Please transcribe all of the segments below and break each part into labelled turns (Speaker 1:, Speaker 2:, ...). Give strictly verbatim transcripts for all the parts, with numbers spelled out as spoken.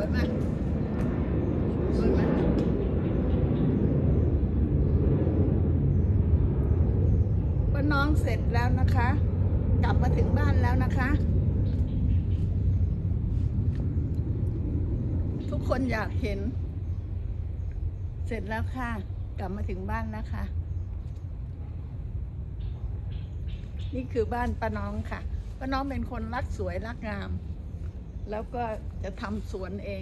Speaker 1: วยไหมสวยไหมป้าน้องเสร็จแล้วนะคะ กลับมาถึงบ้านแล้วนะคะ ทุกคนอยากเห็น เสร็จแล้วค่ะ กลับมาถึงบ้านแล้วค่ะ นี่คือบ้านป้าน้องค่ะป้าน้องเป็นคนรักสวยรักงาม แล้วก็จะทำสวนเอง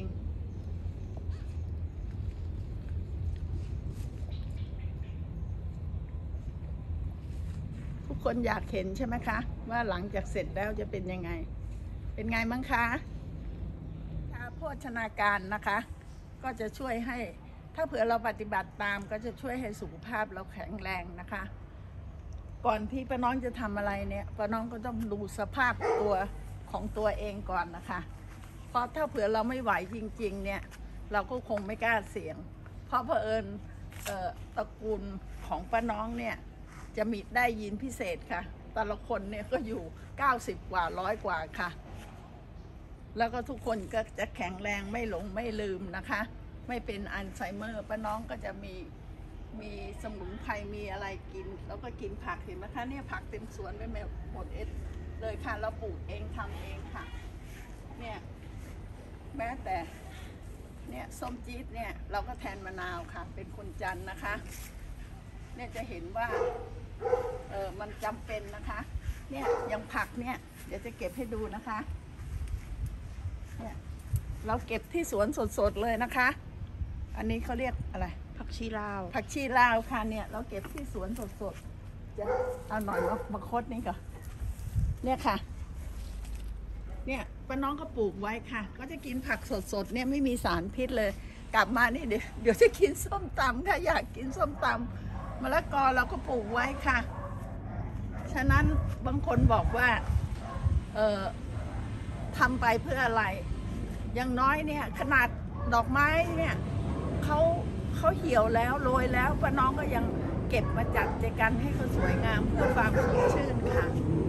Speaker 1: ทุกคนอยากเห็นใช่ไหมคะว่าหลังจากเสร็จแล้วจะเป็นยังไง เป็นไงมั้งคะชาโภชนาการนะคะ ก็จะช่วยให้ถ้าเผื่อเราปฏิบัติตามก็จะช่วยให้สุขภาพเราแข็งแรงนะคะ ก่อนที่ป้าน้องจะทำอะไรเนี่ยป้าน้องก็ต้องดูสภาพตัวของตัวเองก่อนนะคะเพราะถ้าเผื่อเราไม่ไหวจริงๆเนี่ยเราก็คงไม่กล้าเสี่ยงเพราะเผอิญเอ่อตระกูลของป้าน้องเนี่ยจะมีได้ยีนพิเศษค่ะแต่ละคนเนี่ยก็อยู่เก้าสิบกว่าร้อยกว่าค่ะแล้วก็ทุกคนก็จะแข็งแรงไม่หลงไม่ลืมนะคะไม่เป็นอัลไซเมอร์ป้าน้องก็จะมีมีสมุนไพรมีอะไรกินแล้วก็กินผักเห็นไหมคะเนี่ยผักเต็มสวนไปหมดเอ็ดเลยค่ะเราปลูกเองทำเองค่ะเนี่ยแม้แต่เนี่ยส้มจี๊ดเนี่ยเราก็แทนมะนาวค่ะเป็นคนจันทร์นะคะเนี่ยจะเห็นว่าเออมันจำเป็นนะคะเนี่ยอย่างผักเนี่ยเดี๋ยวจะเก็บให้ดูนะคะเนี่ยเราเก็บที่สวนสดๆเลยนะคะอันนี้เขาเรียกอะไร
Speaker 2: ผักชีลาว
Speaker 1: ผักชีลาวค่ะเนี่ยเราเก็บที่สวนสดๆจะเอาหน่อยเนาะมาคดนี่ก่อนเนี่ยค่ะเนี่ยป้าน้องก็ปลูกไว้ค่ะก็จะกินผักสดๆเนี่ยไม่มีสารพิษเลยกลับมานี่เดี๋ยวเดี๋ยวจะกินส้มตำค่ะอยากกินส้มตำมะละกอเราก็ปลูกไว้ค่ะฉะนั้นบางคนบอกว่าเอ่อทำไปเพื่ออะไรอย่างน้อยเนี่ยขนาดดอกไม้เนี่ยเขาเขาเหี่ยวแล้วโรยแล้วป้าน้องก็ยังเก็บมาจัดแจกันให้เขาสวยงามเพื่อความสดชื่นค่ะ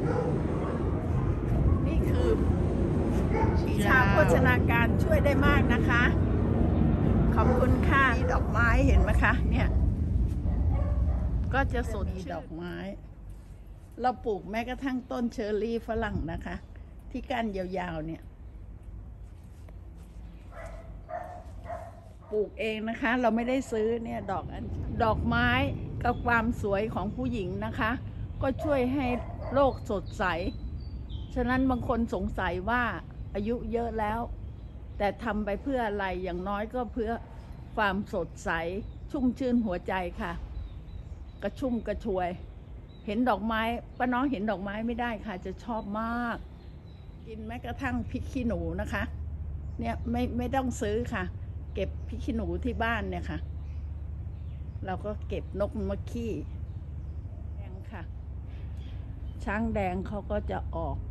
Speaker 1: นี่คือชาโภชนาการช่วยได้มากนะคะขอบคุณค่ะมีดอกไม้เห็นไหมคะเนี่ยก็จะสดชื่นดอกไม้เราปลูกแม้กระทั่งต้นเชอร์รี่ฝรั่งนะคะที่ก้านยาวๆเนี่ยปลูกเองนะคะเราไม่ได้ซื้อเนี่ยดอกอัญชันดอกไม้กับความสวยของผู้หญิงนะคะก็ช่วยให้โลกสดใสฉะนั้นบางคนสงสัยว่าอายุเยอะแล้วแต่ทำไปเพื่ออะไรอย่างน้อยก็เพื่อความสดใสชุ่มชื่นหัวใจค่ะกระชุ่มกระชวยเห็นดอกไม้ป้าน้องเห็นดอกไม้ไม่ได้ค่ะจะชอบมากกินแม้กระทั่งพริกขี้หนูนะคะเนี่ยไม่ไม่ต้องซื้อค่ะเก็บพริกขี้หนูที่บ้านเนี่ยค่ะเราก็เก็บนกมาขี้แดงค่ะช้างแดงเขาก็จะออก